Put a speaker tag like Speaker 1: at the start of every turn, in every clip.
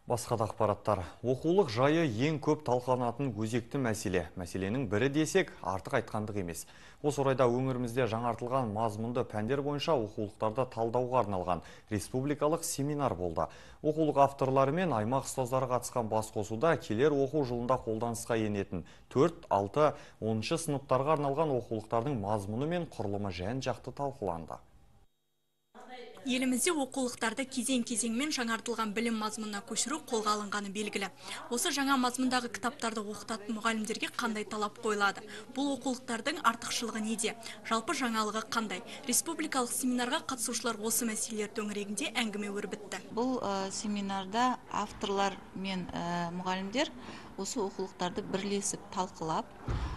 Speaker 1: Басқа да ақпараттар. Оқулық жайы ең көп талқыланатын өзекті мәселе. Мәселенің бірі десек, артық айтқандық емес. Осы орайда өңірімізде жаңартылған мазмұнды пәндер бойынша оқулықтарды талдауға арналған республикалық семинар болды. Оқулық авторлары мен аймақ ұстаздары қатысқан басқосуда келер оқу жылында қолданысқа енетін 4, 6, 10 сыныптарға арналған оқулықтардың мазмұны мен құрылымы жан-жақты талқыланды.
Speaker 2: Елімізде оқулықтарды кезең-кезеңмен жаңартылған білім мазмұнына көшіру қолға алынғаны белгілі. Осы жаңа мазмұндағы кітаптарды оқытатын мұғалімдерге қандай талап қойылады? Бұл оқулықтардың артықшылығы неде? Жалпы жаңалығы қандай? Республикалық семинарға қатысушылар осы мәселелер төңірегінде әңгіме өрбітті.
Speaker 3: Бұл семинарда авторлар мен мұғалімдер осы оқулықтарды бірлесіп талқылап,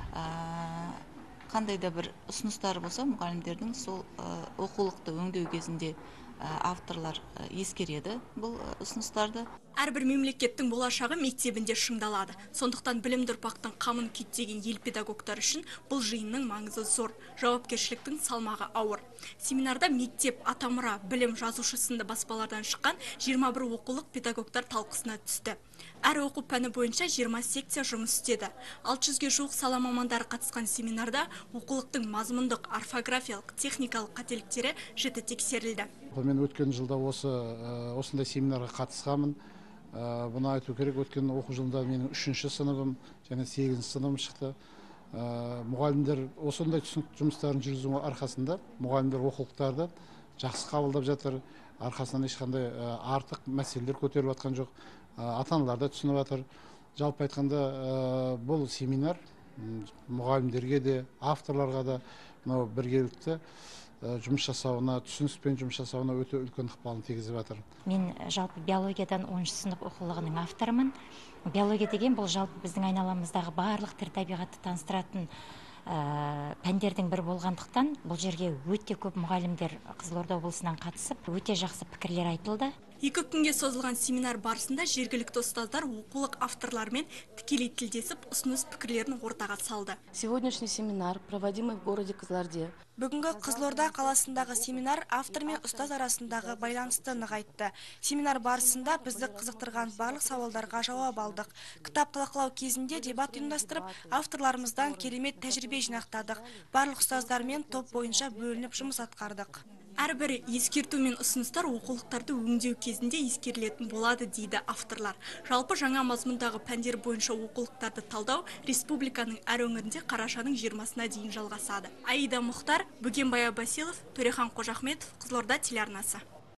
Speaker 3: қандай да бір ұсыныстар болса, мұғалімдердің сол оқулықты өңдеу кезінде авторлар ескереді бұл ұсыныстарды.
Speaker 2: Әрбір мемлекеттің болашағы мектебінде шыңдалады. Сондықтан білімді ұрпақтың қамын күйттеген ел педагогтар үшін бұл жиынның маңызы зор, жауапкершіліктің салмағы ауыр. Семинарда мектеп, атамұра, білім, жазушы сынды баспалардан шыққан 21 оқулық педагогтар талқысына түсті. Әр оқу пәні бойынша 20 секция жұмыс істеді. 600-ге жуық сала мамандары қатысқан семинарда оқулықтың мазмұндық, орфографиялық, техникалық қателіктері жіті тексерілді.
Speaker 4: Мен өткен жылда осындай семинарға қатысқанмын. Бұны айту керек, өткен оқу жылында менің 3-ші сыныбым және 8-ші сыныбым шықты. Мұғалімдер осындай түсінік жұмыстарын жүргізу арқасында мұғалімдер оқулықтарды жақсы қабылдап жатыр. Арқасынан ешқандай артық мәселелер көтеріліп жатқан жоқ. Ата-аналар да түсініп жатыр. Жалпы айтқанда бұл семинар мұғалімдерге де, авторларға да біргелікті жұмыс жасауына, түсініспен жұмыс жасауына өте үлкен ықпалын тигізіп жатыр.
Speaker 5: Мен жалпы биологиядан 10-шы сынып оқулығының авторымын. Биология деген бұл жалпы біздің айналамыздағы барлық тірі табиғатты таныстыратын пәндердің бір болғандықтан, бұл жерге өте көп мұғалімдер Қызылорда облысынан қатысып, өте жақсы пікірлер айтылды.
Speaker 2: 2 күнге созылған семинар барысында жергілікті ұстаздар оқулық авторларымен тікелей тілдесіп, ұсыныс пікірлерін ортаға салды.
Speaker 6: Сегодняшний семинар, проводимый в городе Кызылорде.
Speaker 7: Бүгінгі Қызылорда қаласындағы семинар автор мен ұстаз арасындағы байланысты нығайтты. Семинар барысында бізді қызықтырған барлық сауалдарға жауап алдық. Кітап талқылау кезінде дебат ұйымдастырып, авторларымыздан керемет тәжірибе жинақтадық. Барлық ұстаздармен топ бойынша бөлініп жұмыс атқардық.
Speaker 2: Әрбір ескерту мен ұсыныстар оқулықтарды өңдеу кезінде ескерілетін болады дейді авторлар. Жалпы жаңа мазмұндағы пәндер бойынша оқулықтарды талдау республиканың әр өңірінде қарашаның 20-сына дейін жалғасады. Аида Мұхтар, Бөгенбай Абасилов, Төрехан Қожахметов, Қызылорда телеарнасы.